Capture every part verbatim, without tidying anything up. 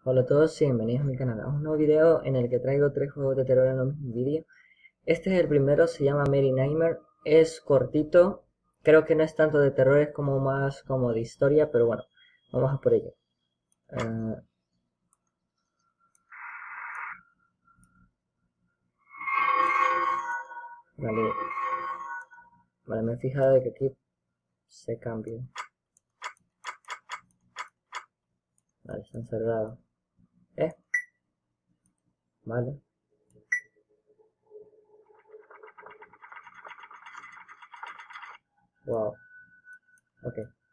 Hola a todos y bienvenidos a mi canal, a un nuevo video en el que traigo tres juegos de terror en un mismo vídeo. Este es el primero, se llama Merry Nightmare, es cortito, creo que no es tanto de terror, es como más como de historia, pero bueno, vamos a por ello. Uh, vale, vale, me he fijado de que aquí se cambia. Vale, está encerrado. ¿Eh? Vale. Wow. Ok.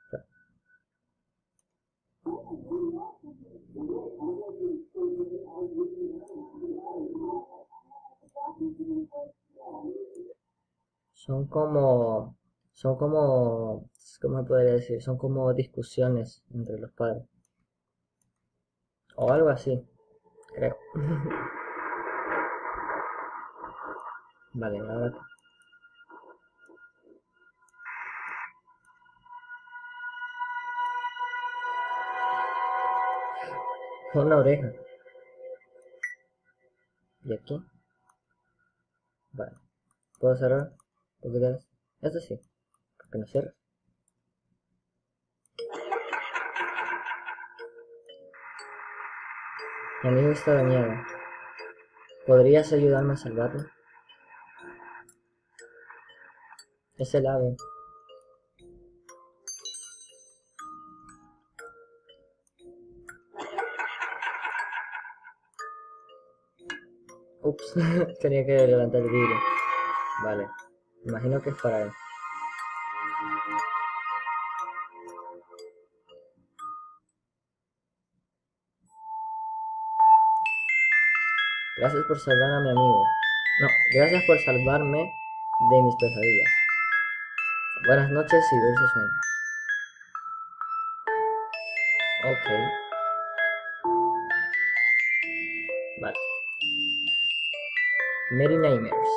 Son como, son como, ¿cómo se podría decir? Son como discusiones entre los padres. O algo así, creo. Vale, ahora con una oreja. ¿Y aquí? Vale. ¿Puedo cerrar? ¿Por qué das? Esto sí. ¿Por qué no cierras? Mi amigo está dañado. ¿Podrías ayudarme a salvarlo? Es el ave. Ups, tenía que levantar el vidrio. Vale. Imagino que es para él. Gracias por salvar a mi amigo. No, gracias por salvarme de mis pesadillas. Buenas noches y dulces sueños. Ok. Vale. Merry Nightmares.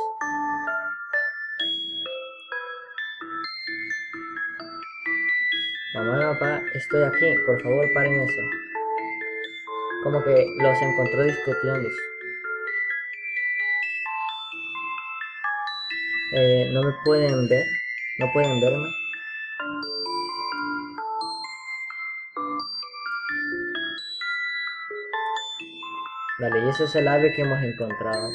Mamá, papá, estoy aquí. Por favor, paren eso. Como que los encontró discutiendo. Eh, no me pueden ver. No pueden verme. Vale, y ese es el ave que hemos encontrado.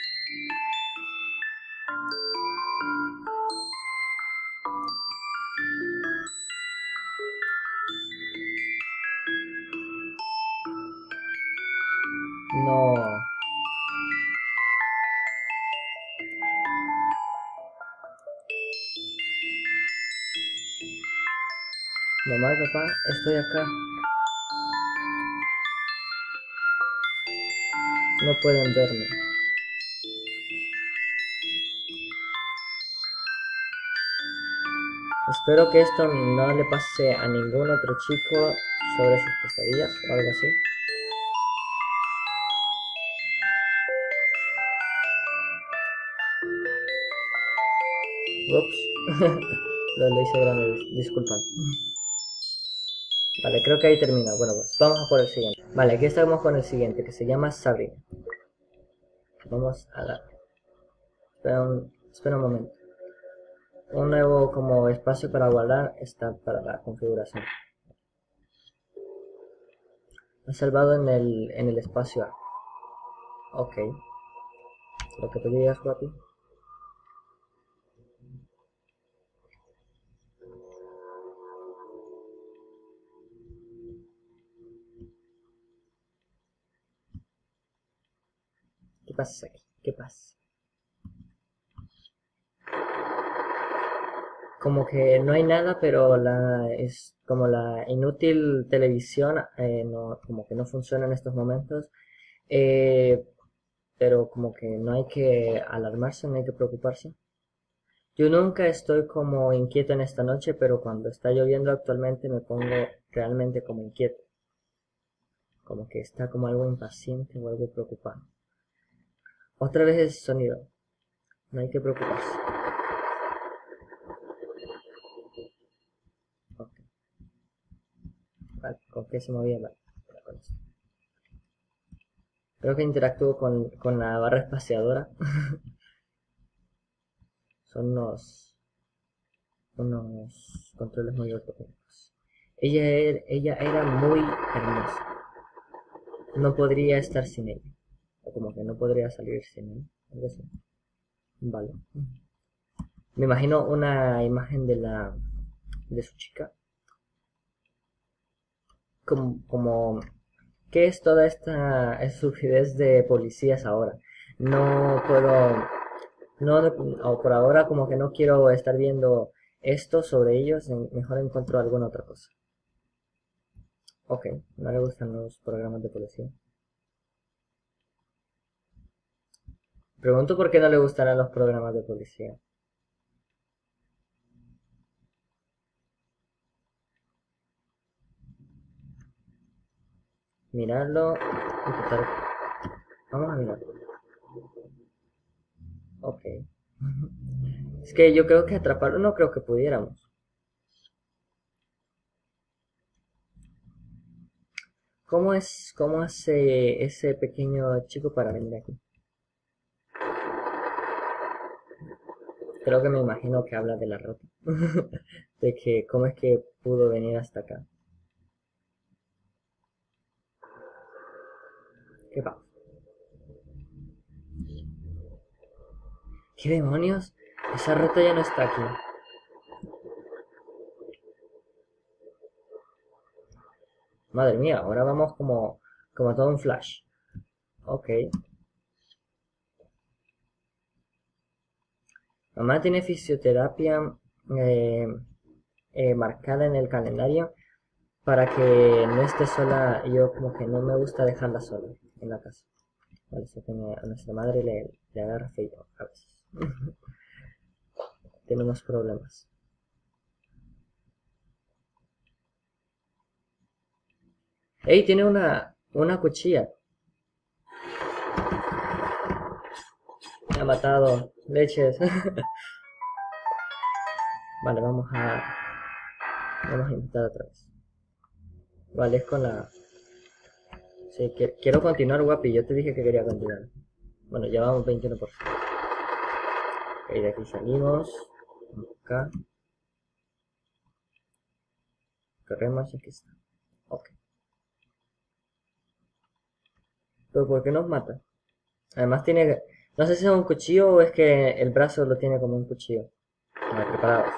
No. Mamá y papá, estoy acá. No pueden verme. Espero que esto no le pase a ningún otro chico sobre sus pesadillas o algo así. Ups. lo, lo hice grande, disculpad. Vale, creo que ahí termina. Bueno, pues vamos a por el siguiente. Vale, aquí estamos con el siguiente, que se llama Sabrina. Vamos a dar. Espera un, espera un momento. Un nuevo como espacio para guardar está para la configuración. Ha salvado en el, en el espacio A. Ok. Lo que te digas, guapi. ¿Qué pasa aquí? ¿Qué pasa? Como que no hay nada, pero la es como la inútil televisión eh, no, como que no funciona en estos momentos. Eh, pero como que no hay que alarmarse, no hay que preocuparse. Yo nunca estoy como inquieto en esta noche, pero cuando está lloviendo actualmente me pongo realmente como inquieto. Como que está como algo impaciente o algo preocupado. Otra vez ese sonido. No hay que preocuparse. Ok. Vale, con qué se movía, vale. Con esto. Creo que interactúo con, con la barra espaciadora. Son unos, unos controles muy ortopédicos. Ella, er- ella era muy hermosa. No podría estar sin ella. O como que no podría salir sin ella. Algo así. Vale. Me imagino una imagen de la de su chica. Como, como ¿qué es toda esta estupidez de policías ahora? No puedo, no, o por ahora como que no quiero estar viendo esto sobre ellos, mejor encuentro alguna otra cosa. Ok, no le gustan los programas de policía. Pregunto por qué no le gustarán los programas de policía. Mirarlo, intentar... Vamos a mirarlo. Ok. Es que yo creo que atraparlo no creo que pudiéramos. ¿Cómo es, cómo hace ese pequeño chico para venir aquí? Creo que me imagino que habla de la ropa. De que cómo es que pudo venir hasta acá. ¿Qué pasa? ¿Qué demonios? Esa rata ya no está aquí. Madre mía, ahora vamos como, como todo un flash. Ok. Mamá tiene fisioterapia eh, eh, marcada en el calendario para que no esté sola. Yo como que no me gusta dejarla sola en la casa. Vale, eso que a nuestra madre le, le agarra feo a veces. Tiene unos problemas. ¡Ey! Tiene una, una cuchilla. Me ha matado. Leches. Vale, vamos a... Vamos a intentar otra vez. Vale, es con la... Sí, que- quiero continuar, guapi. Yo te dije que quería continuar. Bueno, ya vamos veintiuno por ciento. Ok, de aquí salimos. Acá. Corremos y aquí está. Ok. Pero ¿por qué nos mata? Además tiene... No sé si es un cuchillo o es que el brazo lo tiene como un cuchillo. Vale, preparados.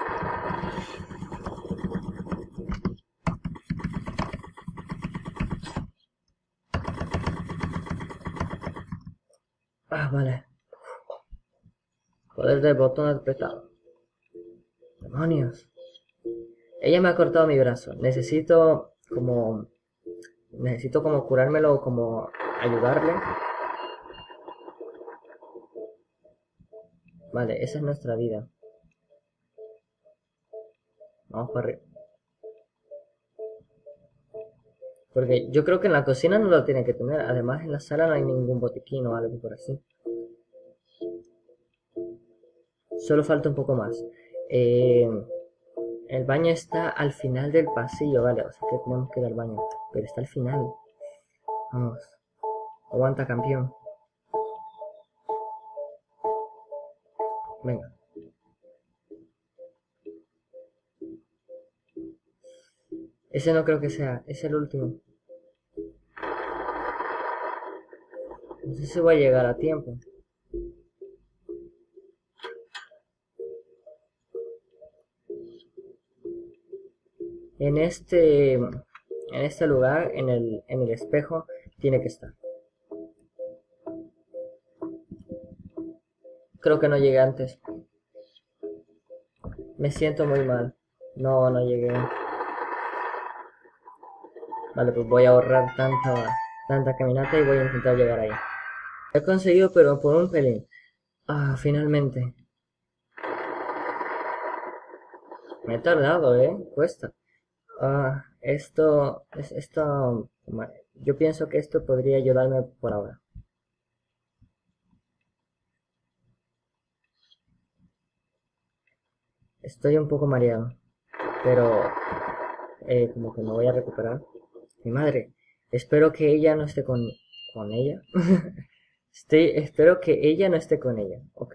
Ah, vale. Poder del botón apretado. Demonios. Ella me ha cortado mi brazo. Necesito como... Necesito como curármelo o como ayudarle. Vale, esa es nuestra vida. Vamos para arriba. Porque yo creo que en la cocina no lo tiene que tener. Además, en la sala no hay ningún botiquín o algo por así. Solo falta un poco más. Eh, el baño está al final del pasillo, vale. O sea que tenemos que ir al baño. Pero está al final. Vamos. Aguanta, campeón. Venga. Ese no creo que sea. Es el último. No sé si voy a llegar a tiempo. En este... En este lugar, en el, en el espejo, tiene que estar. Creo que no llegué antes. Me siento muy mal. No, no llegué. Vale, pues voy a ahorrar tanta, tanta caminata y voy a intentar llegar ahí. He conseguido, pero por un pelín. Ah, finalmente. Me he tardado, ¿eh? Cuesta. Ah, esto, es, esto, yo pienso que esto podría ayudarme por ahora. Estoy un poco mareado, pero eh, como que me voy a recuperar. Mi madre, espero que ella no esté con, con ella. Estoy, espero que ella no esté con ella. Ok.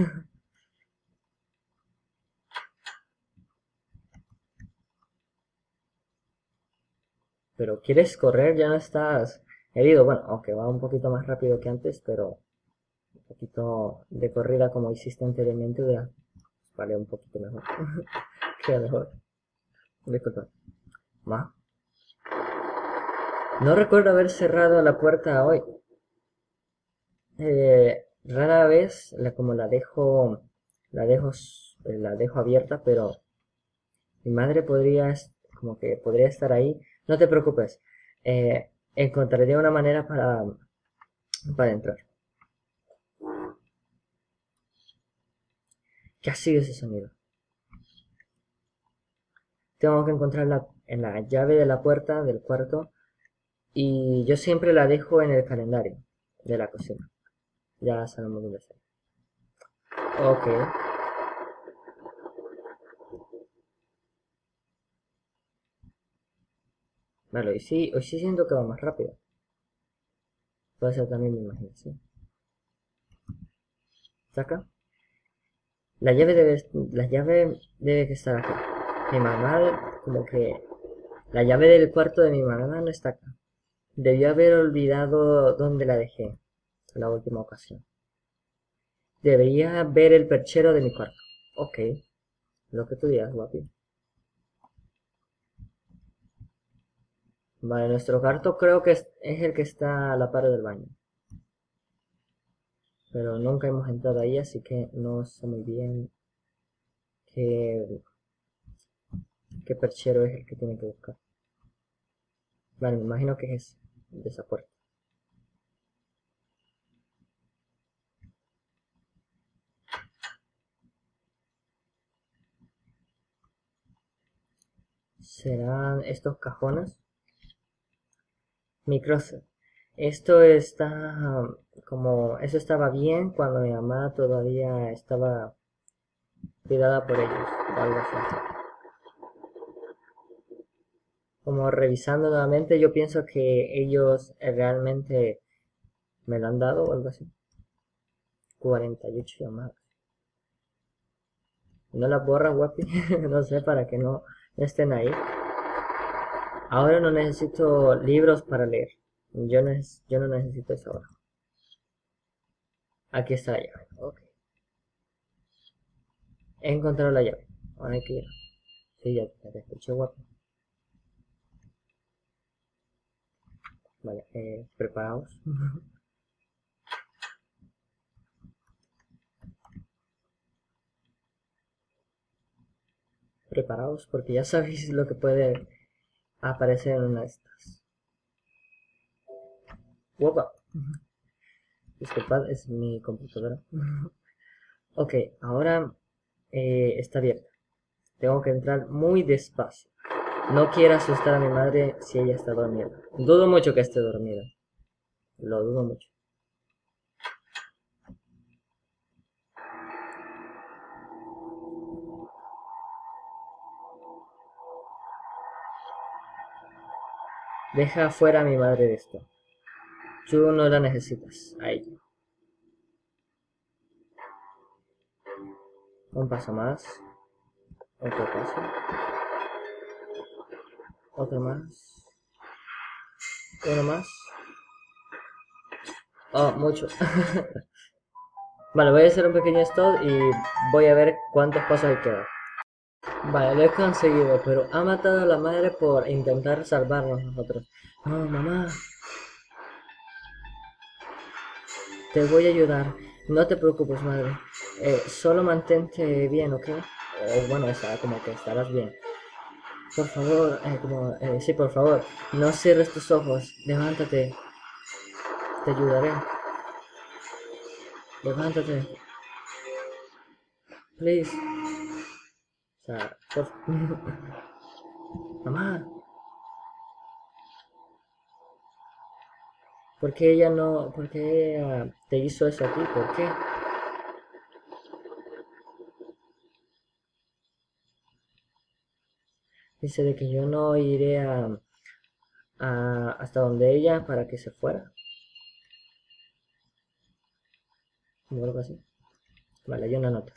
Pero quieres correr, ya no estás herido. Bueno, aunque va un poquito más rápido que antes, pero un poquito de corrida como hiciste anteriormente, ya vale un poquito mejor. Queda mejor. Disculpa. Ma. No recuerdo haber cerrado la puerta hoy. Eh, rara vez la, como la dejo, la dejo, s- la dejo abierta, pero mi madre podría, es- como que podría estar ahí. No te preocupes. Eh, encontraré una manera para, para entrar. ¿Qué ha sido ese sonido? Tengo que encontrar la, en la llave de la puerta del cuarto y yo siempre la dejo en el calendario de la cocina. Ya sabemos dónde está. Ok. Vale, hoy sí, hoy sí siento que va más rápido. Puede ser también mi imaginación. Saca. La llave debe, la llave debe que estar acá. Mi mamá, como que la llave del cuarto de mi mamá no está acá. Debió haber olvidado dónde la dejé la última ocasión. Debería ver el perchero de mi cuarto. Ok, lo que tú digas, guapi. Vale, nuestro cuarto creo que es, es el que está a la par del baño. Pero nunca hemos entrado ahí, así que no sé muy bien qué, qué perchero es el que tiene que buscar. Vale, me imagino que es de esa puerta. ¿Serán estos cajones? Mi closet. Esto está como, eso estaba bien cuando mi mamá todavía estaba cuidada por ellos, o algo así. Como revisando nuevamente, yo pienso que ellos eh, realmente me lo han dado o algo así. cuarenta y ocho llamadas. No las borras, guapi. No sé, para que no estén ahí. Ahora no necesito libros para leer. Yo, no, yo no necesito eso ahora. Aquí está la llave. Ok. He encontrado la llave. Ahora hay que ir. Sí, ya, ya te escuché, guapi. Vale, eh, preparaos. Preparaos porque ya sabéis lo que puede aparecer en una de estas. Guapa. Disculpad, es mi computadora. Ok, ahora eh, está abierta. Tengo que entrar muy despacio. No quiero asustar a mi madre si ella está dormida. Dudo mucho que esté dormida. Lo dudo mucho. Deja fuera a mi madre de esto. Tú no la necesitas a ella. Un paso más. Otro paso. Otro más. Uno más. Oh, mucho. Vale, voy a hacer un pequeño stop y voy a ver cuántos pasos hay que dar. Vale, lo he conseguido, pero ha matado a la madre por intentar salvarnos nosotros. No, mamá, te voy a ayudar. No te preocupes, madre. Eh, solo mantente bien, ¿ok? O bueno, está como que estarás bien. Por favor, eh, como, eh, sí, por favor, no cierres tus ojos. Levántate, te ayudaré. Levántate, please. O sea, por... Mamá, ¿por qué ella no, por qué ella te hizo eso a ti? ¿Por qué? Dice de que yo no iré a, a- hasta donde ella para que se fuera. o algo así. Vale, hay una nota.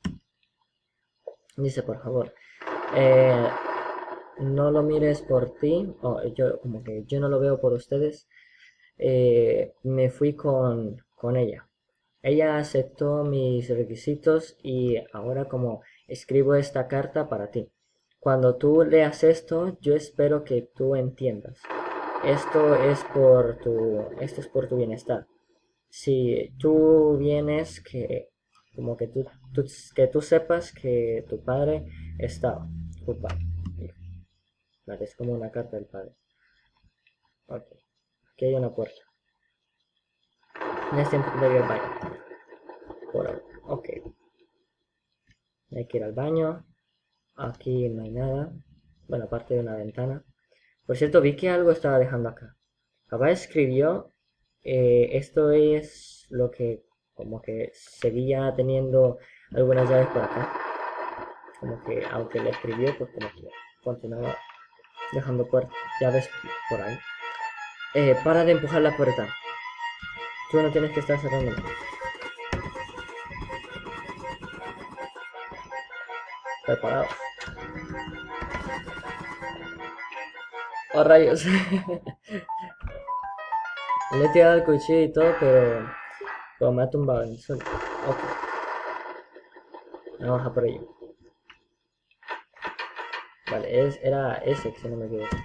Dice, por favor, eh, no lo mires por ti, o yo, como que yo no lo veo por ustedes. Eh, me fui con, con ella. Ella aceptó mis requisitos y ahora como escribo esta carta para ti. Cuando tú leas esto, yo espero que tú entiendas. Esto es por tu, esto es por tu bienestar. Si tú vienes, que como que tú, tú- que tú sepas que tu padre está ocupado. Vale, es como una carta del padre. Ok, aquí hay una puerta. No es tiempo de ir al baño. Por ahora. Ok, hay que ir al baño. Aquí no hay nada. Bueno, aparte de una ventana. Por cierto, vi que algo estaba dejando acá. Papá escribió, eh, esto es lo que como que seguía teniendo algunas llaves por acá. Como que aunque le escribió, pues como que continuaba dejando puertas, llaves por ahí. Eh, para de empujar la puerta. Tú no tienes que estar cerrando. Preparados. Oh, rayos. Le he tirado el cuchillo y todo, pero, pero me ha tumbado en el suelo. Ok, vamos a por ello. Vale, es, era ese, si no me equivoco.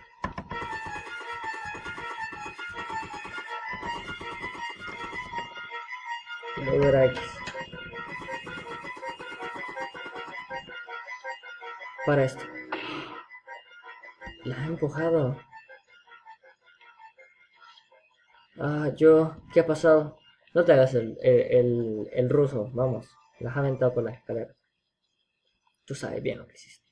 Y luego era X. Para esto. La ha empujado. Ah, yo, ¿qué ha pasado? No te hagas el, el, el, el ruso, vamos. Las ha aventado por las escaleras. Tú sabes bien lo que hiciste.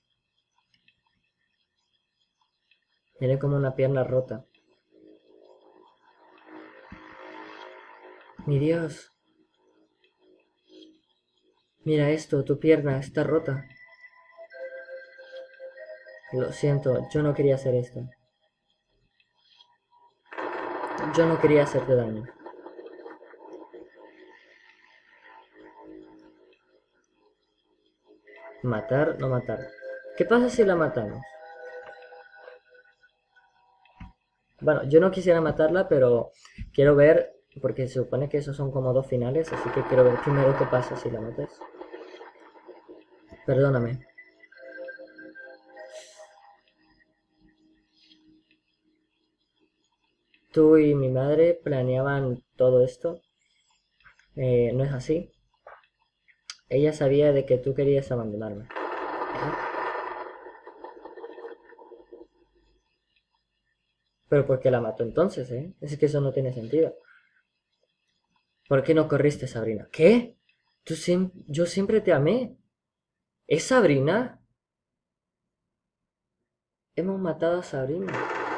Tiene como una pierna rota. Mi Dios. Mira esto, tu pierna está rota. Lo siento, yo no quería hacer esto. Yo no quería hacerte daño. Matar, no matar. ¿Qué pasa si la matamos? Bueno, yo no quisiera matarla, pero quiero ver, porque se supone que esos son como dos finales, así que quiero ver primero qué pasa si la matas. Perdóname. Tú y mi madre planeaban todo esto. Eh, no es así. Ella sabía de que tú querías abandonarme. ¿Eh? Pero ¿por qué la mató entonces, eh? Es que eso no tiene sentido. ¿Por qué no corriste, Sabrina? ¿Qué? Tú siem- yo siempre te amé. ¿Es Sabrina? Hemos matado a Sabrina.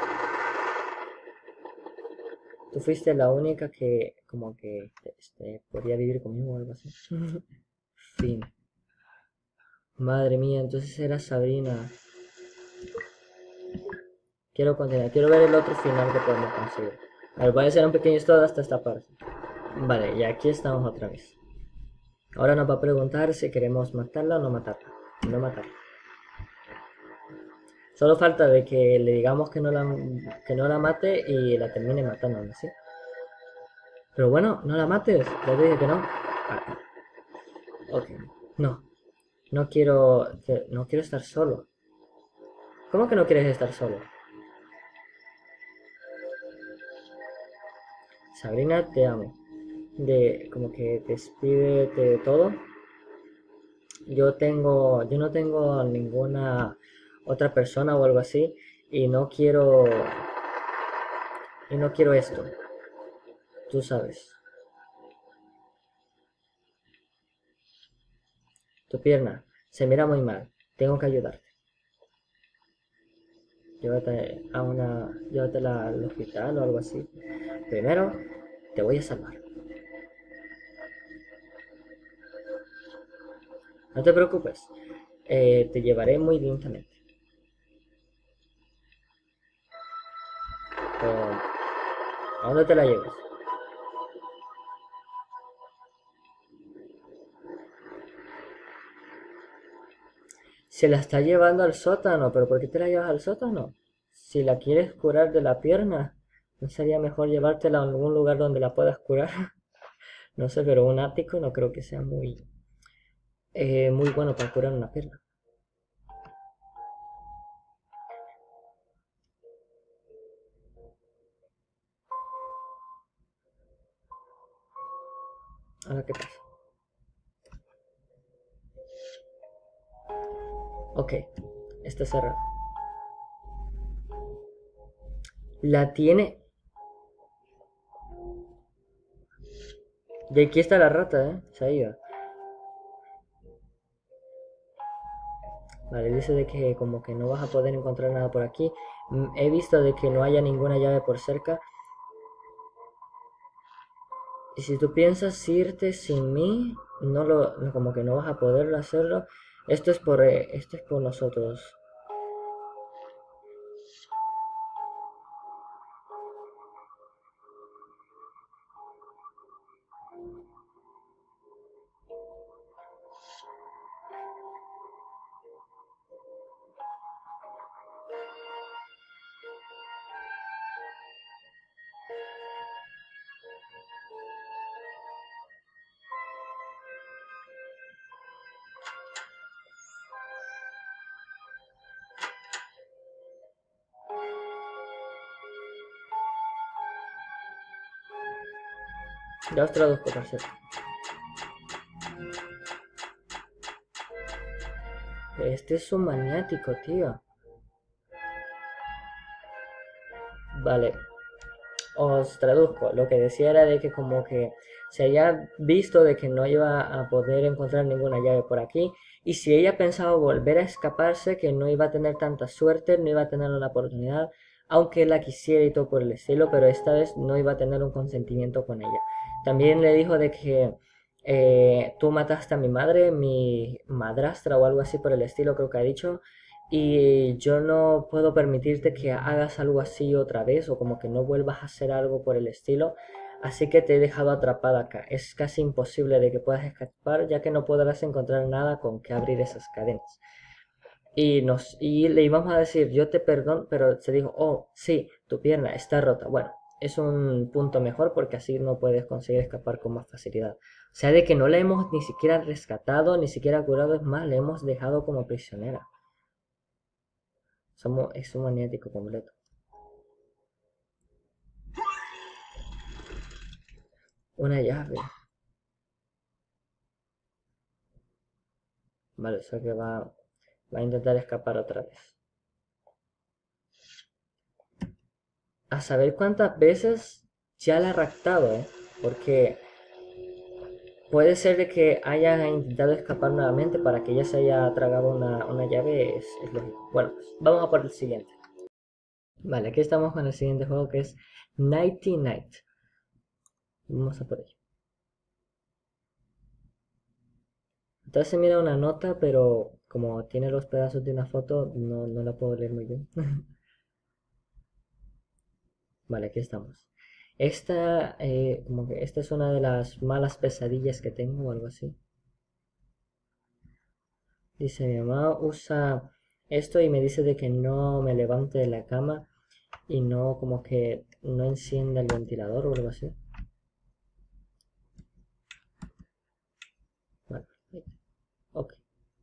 Tú fuiste la única que como que este, podía vivir conmigo o algo así. Fin. Madre mía, entonces era Sabrina. Quiero continuar, quiero ver el otro final que podemos conseguir. A ver, voy a hacer un pequeño estado hasta esta parte. Vale, y aquí estamos otra vez. Ahora nos va a preguntar si queremos matarla o no matarla. No matarla. Solo falta de que le digamos que no la, que no la mate y la termine matando, ¿sí? Pero bueno, no la mates. Ya te dije que no. Ah, ok. No. No quiero, que- no quiero estar solo. ¿Cómo que no quieres estar solo? Sabrina, te amo. De, como que despídete de todo. Yo tengo, yo no tengo ninguna otra persona o algo así y no quiero, y no quiero esto. Tú sabes. Tu pierna se mira muy mal. Tengo que ayudarte. Llévate a una, llévatela al hospital o algo así. Primero, te voy a salvar. No te preocupes. Eh, te llevaré muy lentamente. Pero, ¿a dónde te la llevas? Se la está llevando al sótano, pero ¿por qué te la llevas al sótano? Si la quieres curar de la pierna, ¿no sería mejor llevártela a algún lugar donde la puedas curar? No sé, pero un ático no creo que sea muy, eh, muy bueno para curar una pierna. Ahora, ¿qué pasa? Ok, está cerrado. La tiene. Y aquí está la rata, ¿eh? Se ha ido. Vale, dice de que como que no vas a poder encontrar nada por aquí. Mm, He visto de que no haya ninguna llave por cerca. Y si tú piensas irte sin mí, no lo, no- como que no vas a poder hacerlo. Esto es por, eh, esto es por nosotros. Ya os traduzco, parcero. Este es un maniático, tío. Vale, os traduzco. Lo que decía era de que como que se había visto de que no iba a poder encontrar ninguna llave por aquí. Y si ella pensaba volver a escaparse, que no iba a tener tanta suerte, no iba a tener una oportunidad, aunque la quisiera y todo por el estilo, pero esta vez no iba a tener un consentimiento con ella. También le dijo de que eh, tú mataste a mi madre, mi madrastra o algo así por el estilo, creo que ha dicho, y yo no puedo permitirte que hagas algo así otra vez o como que no vuelvas a hacer algo por el estilo. Así que te he dejado atrapada acá. Es casi imposible de que puedas escapar ya que no podrás encontrar nada con que abrir esas cadenas. Y, nos, y le íbamos a decir, yo te perdono, pero se dijo, oh, sí, tu pierna está rota. Bueno, es un punto mejor porque así no puedes conseguir escapar con más facilidad. O sea, de que no la hemos ni siquiera rescatado, ni siquiera curado, es más, la hemos dejado como prisionera. Somos, es un maniático completo. Una llave. Vale, o sea que va, va a intentar escapar otra vez. A saber cuántas veces ya la ha raptado, ¿eh? Porque puede ser de que haya intentado escapar nuevamente para que ella se haya tragado una, una llave, es, es lógico. Bueno, pues vamos a por el siguiente. Vale, aquí estamos con el siguiente juego que es Nighty Night. Vamos a por ello. Entonces se mira una nota, pero como tiene los pedazos de una foto, no, no la puedo leer muy bien. Vale, aquí estamos. Esta, eh, como que esta es una de las malas pesadillas que tengo o algo así. Dice, mi mamá usa esto y me dice de que no me levante de la cama y no, como que no encienda el ventilador o algo así. Vale, ok.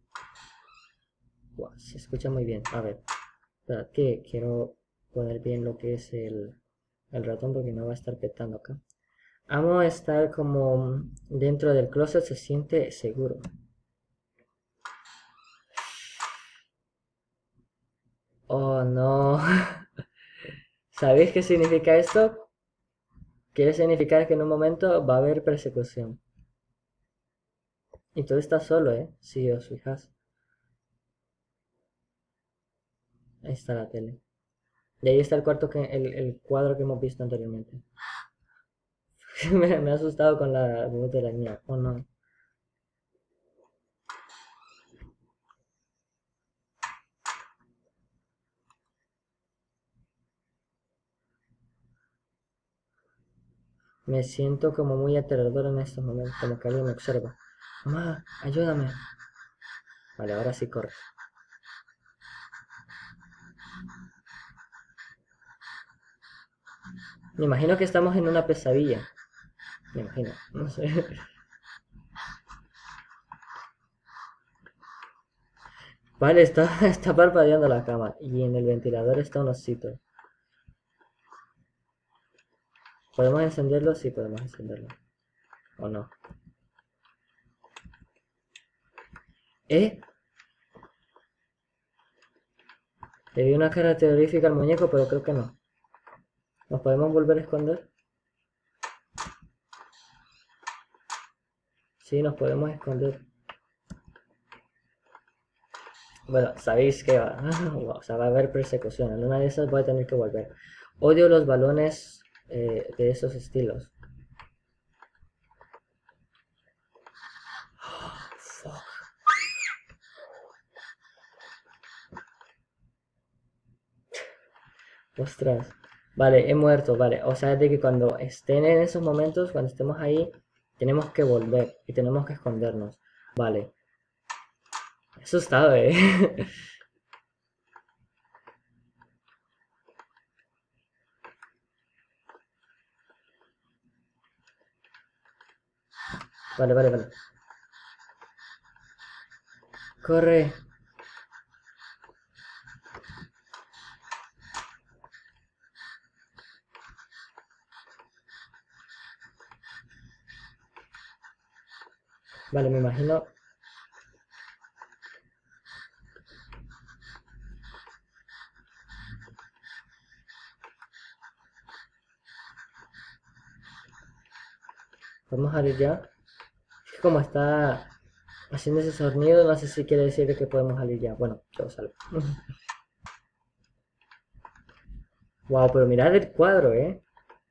Wow, se escucha muy bien. A ver, espera, que quiero poner bien lo que es el, el ratón porque no va a estar petando acá. Amo estar como dentro del closet, se siente seguro. Oh no. ¿Sabéis qué significa esto? Quiere significar que en un momento va a haber persecución. Y tú estás solo, ¿eh? Si os fijas. Ahí está la tele. Y ahí está el cuarto que, el, el cuadro que hemos visto anteriormente. me, me ha asustado con la voz de la niña. Oh no. Me siento como muy aterrador en estos momentos, como que alguien me observa. Mamá, ayúdame. Vale, ahora sí corre. Me imagino que estamos en una pesadilla. Me imagino, no sé. Vale, está, está parpadeando la cama. Y en el ventilador está un osito. ¿Podemos encenderlo? Sí, podemos encenderlo. ¿O no? ¿Eh? Le di una cara terrorífica al muñeco, pero creo que no. ¿Nos podemos volver a esconder? Sí, nos podemos esconder. Bueno, sabéis que va. O sea, va a haber persecución. En una de esas voy a tener que volver. Odio los balones eh, de esos estilos. Fuck. Ostras. Vale, he muerto, vale. O sea, de que cuando estén en esos momentos, cuando estemos ahí, tenemos que volver y tenemos que escondernos. Vale. He asustado, eh. Vale, vale, vale. Corre. Vale, me imagino. Vamos a ir ya. Es que como está haciendo ese sonido, no sé si quiere decir que podemos salir ya. Bueno, yo salgo. Wow, pero mirad el cuadro, eh.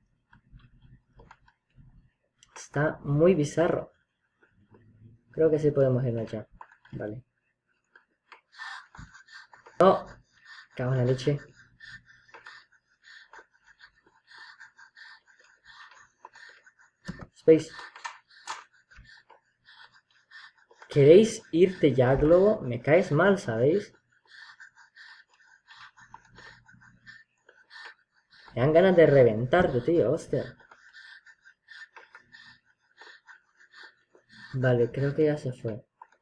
Está muy bizarro. Creo que sí podemos irnos ya. Vale. No. Cago en la leche. Space. ¿Queréis irte ya, Globo? Me caes mal, ¿sabéis? Me dan ganas de reventarte, tío, hostia. Vale, creo que ya se fue.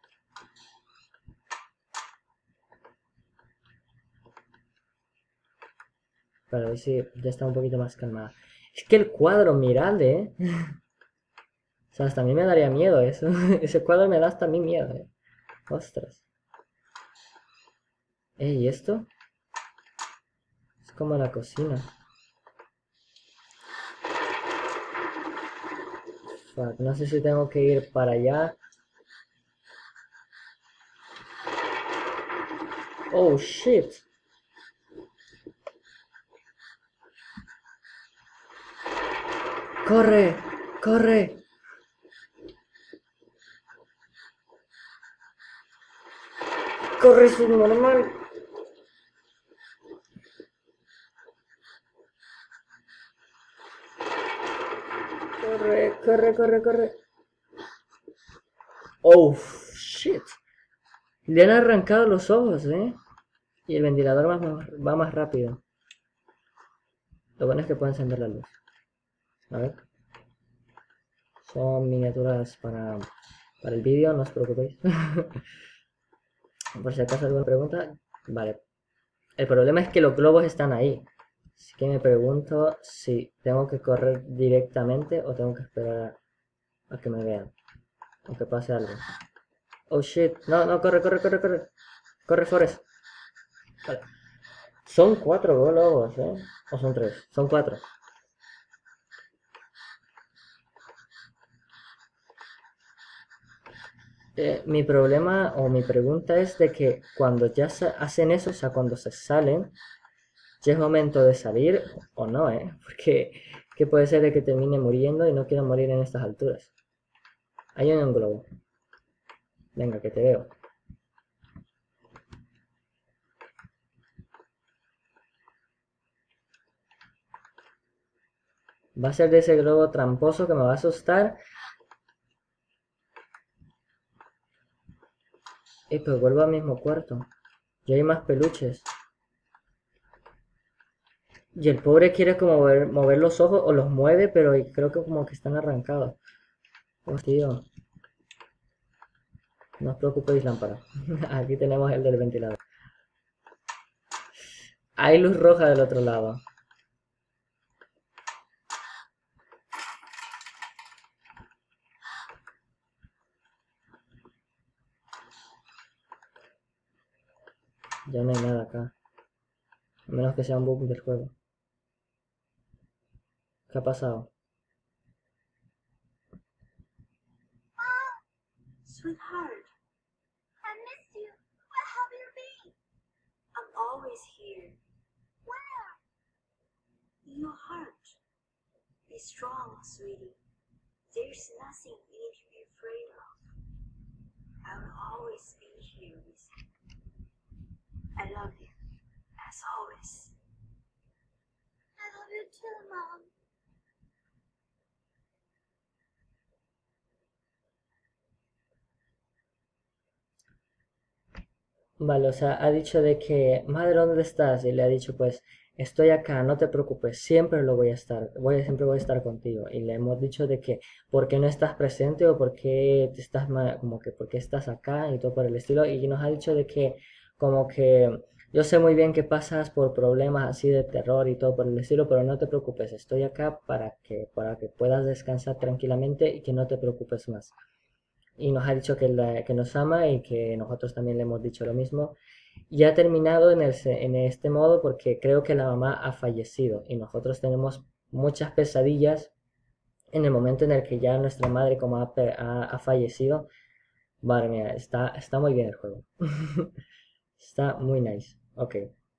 Para ver si ya está un poquito más calmada. Es que el cuadro, mirad, eh. O sea, hasta a mí me daría miedo eso. Ese cuadro me da hasta a mí miedo, eh. Ostras. Eh, ¿y esto? Es como la cocina. Fuck, no sé si tengo que ir para allá. Oh, shit. ¡Corre! ¡Corre! ¡Corre, subnormal! ¡Corre, corre, corre, corre! Oh, shit. Le han arrancado los ojos, ¿eh? Y el ventilador va más, va más rápido. Lo bueno es que puedo encender la luz. A ver. Son miniaturas para, para el vídeo, no os preocupéis. Por si acaso alguna pregunta. Vale. El problema es que los globos están ahí. Así que me pregunto si tengo que correr directamente o tengo que esperar a, a que me vean. O que pase algo. Oh shit. No, no, corre, corre, corre, corre. Corre, Forrest. Vale. Son cuatro globos, ¿eh? O son tres. Son cuatro. Eh, mi problema o mi pregunta es de que cuando ya se hacen eso, o sea, cuando se salen, ya es momento de salir o no, ¿eh? Porque que puede ser de que termine muriendo y no quiero morir en estas alturas. Hay un globo. Venga, que te veo. Va a ser de ese globo tramposo que me va a asustar. Eh, pues vuelvo al mismo cuarto. Ya hay más peluches. Y el pobre quiere como mover, mover los ojos o los mueve, pero creo que como que están arrancados. Oh, tío, no os preocupéis, lámpara. Aquí tenemos el del ventilador. Hay luz roja del otro lado. Ya no hay nada acá. A menos que sea un bug del juego. ¿Qué ha pasado? Sweetheart, I miss you. Where have you been? I'm always here. Where? In your heart. Be strong, sweetie. There's nothing you need to be afraid of. I will always be here with you. I love you, as always. I love you too, Mom. Vale, o sea, ha dicho de que, madre, ¿dónde estás? Y le ha dicho, pues, estoy acá, no te preocupes, siempre lo voy a estar, voy, siempre voy a estar contigo. Y le hemos dicho de que, ¿por qué no estás presente o por qué te estás, ma- como que, por qué estás acá y todo por el estilo? Y nos ha dicho de que, como que, yo sé muy bien que pasas por problemas así de terror y todo por el estilo, pero no te preocupes, estoy acá para que, para que puedas descansar tranquilamente y que no te preocupes más. Y nos ha dicho que, la- que nos ama y que nosotros también le hemos dicho lo mismo. Y ha terminado en, el se- en este modo porque creo que la mamá ha fallecido y nosotros tenemos muchas pesadillas en el momento en el que ya nuestra madre como ha, pe- ha- ha fallecido. Madre mía, está, está muy bien el juego. Está muy nice. Ok,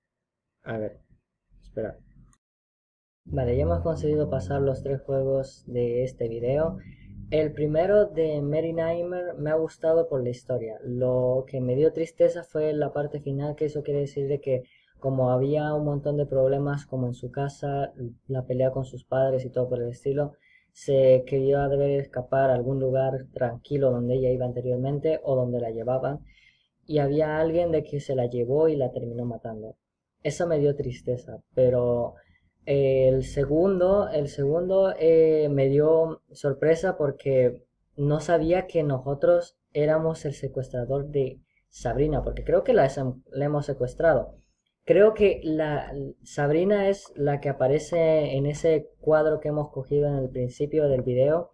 a ver, espera. Vale, ya hemos conseguido pasar los tres juegos de este video. El primero de Mary Nightmare me ha gustado por la historia. Lo que me dio tristeza fue la parte final, que eso quiere decir de que como había un montón de problemas como en su casa, la pelea con sus padres y todo por el estilo, se quería deber escapar a algún lugar tranquilo donde ella iba anteriormente o donde la llevaban y había alguien de que se la llevó y la terminó matando. Eso me dio tristeza, pero eh, el segundo, el segundo eh, me dio sorpresa porque no sabía que nosotros éramos el secuestrador de Sabrina, porque creo que la, la hemos secuestrado. Creo que la Sabrina es la que aparece en ese cuadro que hemos cogido en el principio del video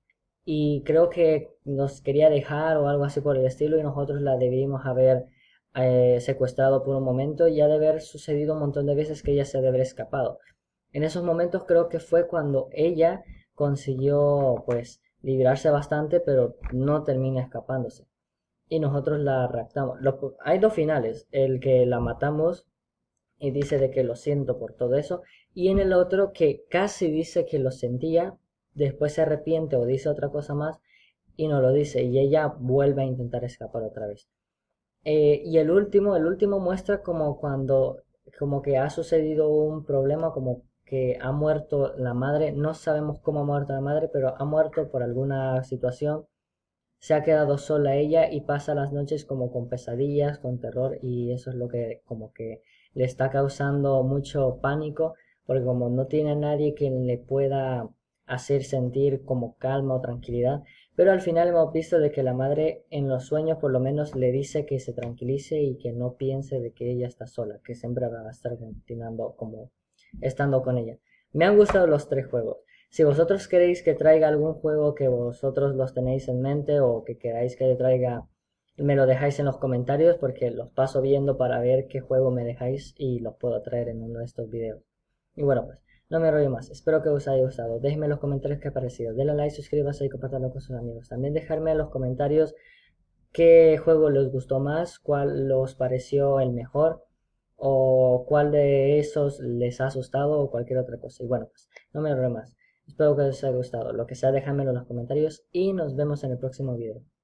y creo que nos quería dejar o algo así por el estilo y nosotros la debimos haber eh, secuestrado por un momento y ya de haber sucedido un montón de veces que ella se debe haber escapado. En esos momentos creo que fue cuando ella consiguió pues librarse bastante pero no termina escapándose y nosotros la raptamos. Lo- hay dos finales, el que la matamos y dice de que lo siento por todo eso, y en el otro que casi dice que lo sentía, después se arrepiente o dice otra cosa más y no lo dice, y ella vuelve a intentar escapar otra vez. Eh, y el último, el último muestra como cuando, como que ha sucedido un problema, como que ha muerto la madre, no sabemos cómo ha muerto la madre, pero ha muerto por alguna situación, se ha quedado sola ella y pasa las noches como con pesadillas, con terror y eso es lo que como que le está causando mucho pánico porque como no tiene a nadie que le pueda hacer sentir como calma o tranquilidad, pero al final hemos visto de que la madre en los sueños por lo menos le dice que se tranquilice y que no piense de que ella está sola, que siempre va a estar continuando como estando con ella. Me han gustado los tres juegos. Si vosotros queréis que traiga algún juego que vosotros los tenéis en mente o que queráis que traiga, me lo dejáis en los comentarios porque los paso viendo para ver qué juego me dejáis y los puedo traer en uno de estos videos. Y bueno, pues no me rollo más. Espero que os haya gustado. Déjenme en los comentarios qué ha parecido. Denle like, suscríbase y compartanlo con sus amigos. También dejadme en los comentarios qué juego les gustó más, cuál os pareció el mejor o cuál de esos les ha asustado o cualquier otra cosa. Y bueno, pues no me enrollo más. Espero que os haya gustado. Lo que sea, déjamelo en los comentarios y nos vemos en el próximo video.